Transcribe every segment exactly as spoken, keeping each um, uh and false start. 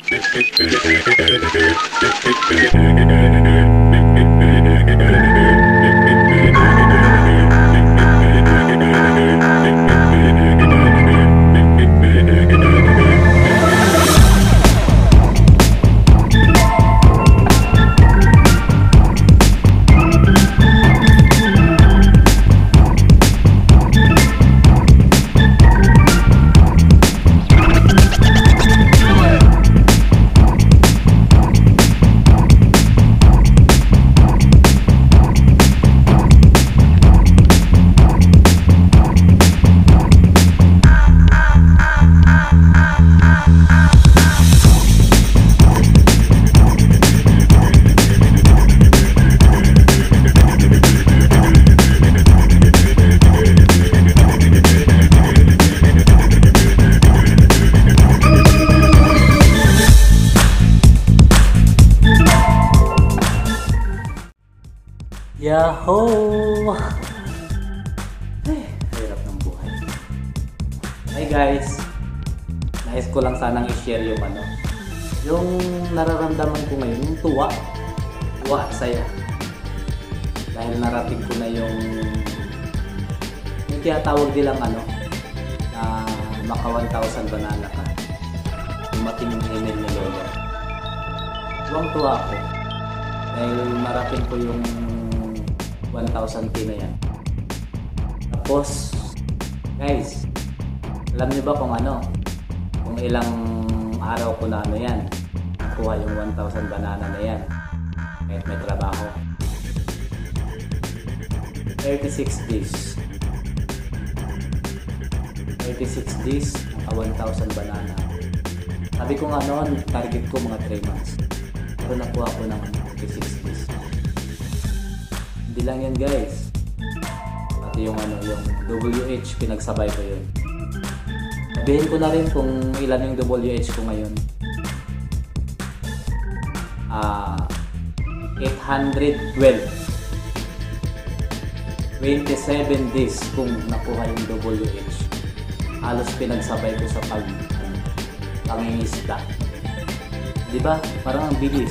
Yahoo! Ay, hirap ng buhay. Hi guys! Nais ko lang sanang i-share yung ano, yung nararamdaman ko ngayon, yung tuwa. Tuwa at saya. Dahil narating ko na yung yung tinatawag nilang ano, na maka one thousand banana ka. Dumating yung email ni Lolo. Tuwang tuwa ako. Dahil narating ko yung one thousand K na yan. Tapos, guys, alam niyo ba kung ano? Kung ilang araw ko na ano yan, nakuha yung one thousand banana na yan. Kahit may trabaho. thirty-six days. thirty-six days, naka one thousand banana. Sabi ko nga noon, target ko mga three months. Pero nakuha ko ng thirty-six days. Hindi lang yan guys, pati yung ano, yung W H, pinagsabay ko yun. Sabihin ko na rin kung ilan yung W H ko ngayon. Ah, eight hundred twelve. twenty-seven days kung nakuha yung W H. Halos pinagsabay ko sa pag ano, pangingisda. Diba? Parang ang bilis.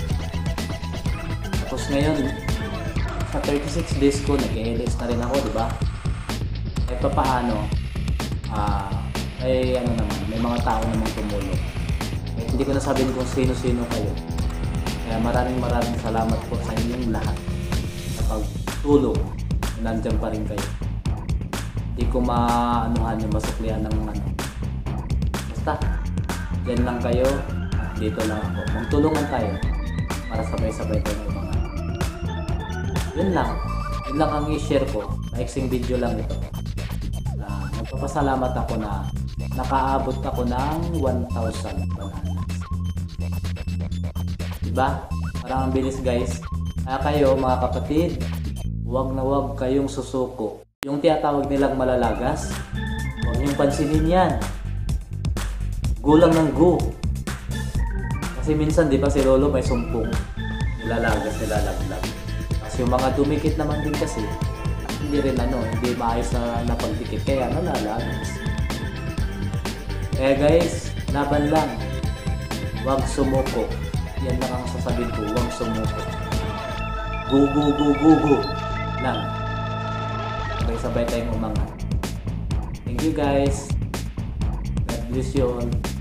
Tapos ngayon, sa thirty-six days ko, nag-L S na rin ako, di ba? Kahit pa paano, ah, ay ano naman, may mga tao namang tumulong. Eh, hindi ko na sabihin kung sino-sino kayo. Kaya maraming maraming salamat po sa inyong lahat sa pagtulong. Nandiyan pa rin kayo. Hindi ko maanuhan yung masuklihan ng ano. Basta, dyan lang kayo, at dito lang ako. Magtulungan tayo para sabay-sabay tayo mga. Yun lang. Yun lang ang i-share ko. Maiksing video lang ito. Uh, nagpapasalamat ako na nakaabot ako ng one thousand bananas. Diba? Parang ang bilis guys. Kaya kayo mga kapatid, huwag na huwag kayong susuko. Yung tinatawag nilang malalagas, huwag niyong pansinin yan. Go lang ng go. Kasi minsan di ba si Lolo may sumpong. Nilalagas, nilalaglag. Yung mga dumikit naman din kasi hindi rin ano, hindi maayos na napagdikit kaya nalalagas. Kaya guys, laban lang. Huwag sumuko. Yan lang ang sasabihin ko, huwag sumuko. Go, go, go, go, go lang. Sabay-sabay tayong umangat. Thank you guys. God bless you all.